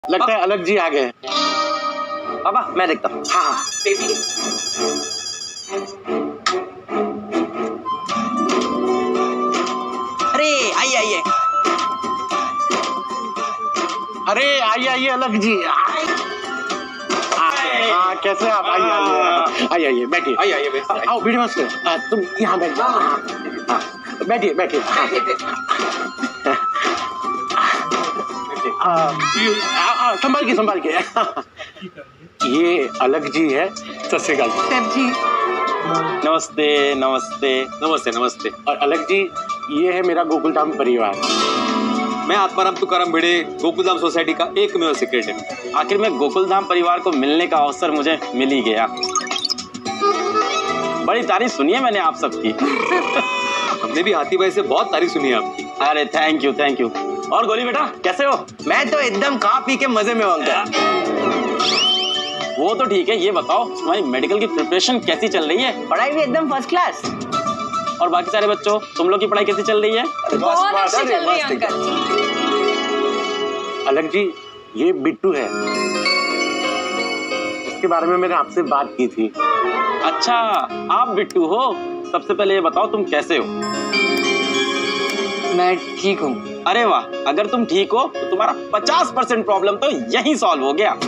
लगता है अलग जी आ गए। पापा मैं देखता हूँ। हाँ अरे आइए आइए। अरे आइए आइए अलग जी। हाँ कैसे आप? आइए आइए आइए आइए बैठिए। आइए आइए आओ बीड़ी मत तुम यहाँ बैठ जाओ। हाँ बैठिए बैठिए। संभाल के ये अलग जी है। सत श्री अकाल सर जी। नमस्ते नमस्ते नमस्ते नमस्ते। और अलग जी ये है मेरा गोकुलधाम परिवार। मैं आत्माराम तुकाराम भिड़े गोकुलधाम सोसाइटी का एकमेव सेक्रेटरी। आखिर में गोकुलधाम परिवार को मिलने का अवसर मुझे मिल ही गया। बड़ी तारीफ सुनी है मैंने आप सबकी। हमने भी हाथी भाई से बहुत तारीफ सुनी है आपकी। अरे थैंक यू। और गोली बेटा कैसे हो? मैं तो एकदम खा पी के मजे में हूँ अंकल। वो तो ठीक है, ये बताओ तुम्हारी मेडिकल की प्रिपरेशन कैसी चल रही है? पढ़ाई भी एकदम फर्स्ट क्लास। और बाकी सारे बच्चों तुम लोग की पढ़ाई कैसी चल रही है? बहुत अच्छी चल रही है अंकल। अलग जी ये बिट्टू है, इसके बारे में मैंने आपसे बात की थी। अच्छा आप बिट्टू हो। सबसे पहले ये बताओ तुम कैसे हो? मैं ठीक हूँ। अरे वाह, अगर तुम ठीक हो तो तुम्हारा 50% प्रॉब्लम तो यहीं सॉल्व हो गया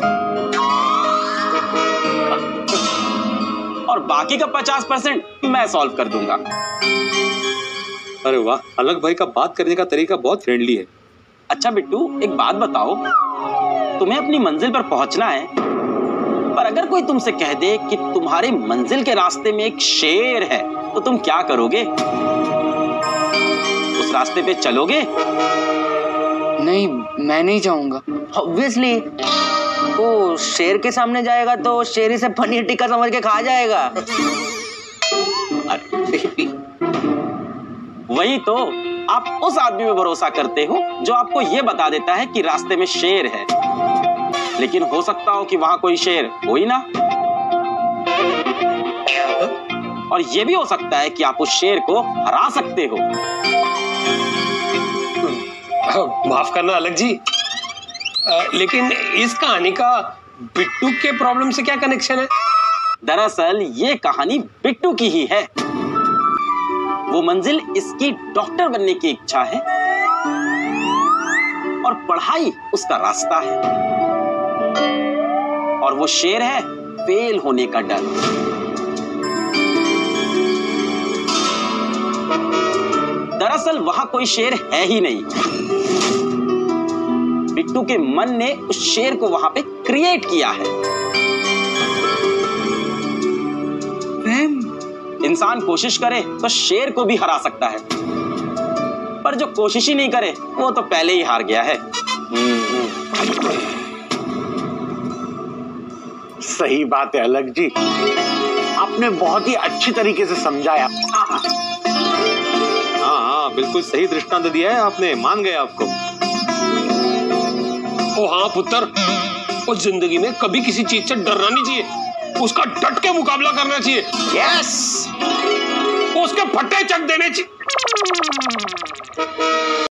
और बाकी का 50% मैं सॉल्व कर दूंगा। अरे वाह, अलग भाई का बात करने का तरीका बहुत फ्रेंडली है। अच्छा बिट्टू एक बात बताओ, तुम्हें अपनी मंजिल पर पहुंचना है, पर अगर कोई तुमसे कह दे कि तुम्हारे मंजिल के रास्ते में एक शेर है तो तुम क्या करोगे? उस रास्ते पे चलोगे? नहीं मैं नहीं जाऊंगा। ऑब्वियसली वो शेर के सामने जाएगा तो शेर इसे पनीर टिक्का समझ के खा जाएगा। वही तो, आप उस आदमी पे भरोसा करते हो जो आपको यह बता देता है कि रास्ते में शेर है, लेकिन हो सकता हो कि वहां कोई शेर हो ही ना। और यह भी हो सकता है कि आप उस शेर को हरा सकते हो। माफ करना अलग जी, लेकिन इस कहानी का बिट्टू के प्रॉब्लम से क्या कनेक्शन है? दरअसल ये कहानी बिट्टू की ही है। वो मंजिल इसकी डॉक्टर बनने की इच्छा है और पढ़ाई उसका रास्ता है, और वो शेर है फेल होने का डर। दरअसल वहां कोई शेर है ही नहीं। बिट्टू के मन ने उस शेर को वहां पे क्रिएट किया है। इंसान कोशिश करे तो शेर को भी हरा सकता है, पर जो कोशिश ही नहीं करे वो तो पहले ही हार गया है। सही बात है अलग जी, आपने बहुत ही अच्छी तरीके से समझाया। हाँ बिल्कुल सही दृष्टांत दिया है आपने, मान गए आपको। ओ हाँ पुत्र, उस जिंदगी में कभी किसी चीज से डरना नहीं चाहिए, उसका डट के मुकाबला करना चाहिए। यस, उसके फट्टे चक देने चाहिए।